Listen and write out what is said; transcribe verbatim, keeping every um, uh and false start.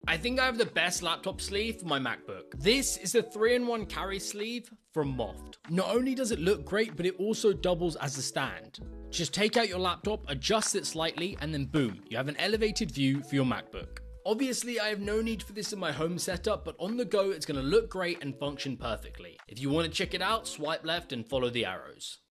I think I have the best laptop sleeve for my MacBook. This is the three in one carry sleeve from Moft. Not only does it look great, but it also doubles as a stand. Just take out your laptop, adjust it slightly, and then boom, you have an elevated view for your MacBook. Obviously, I have no need for this in my home setup, but on the go, it's going to look great and function perfectly. If you want to check it out, swipe left and follow the arrows.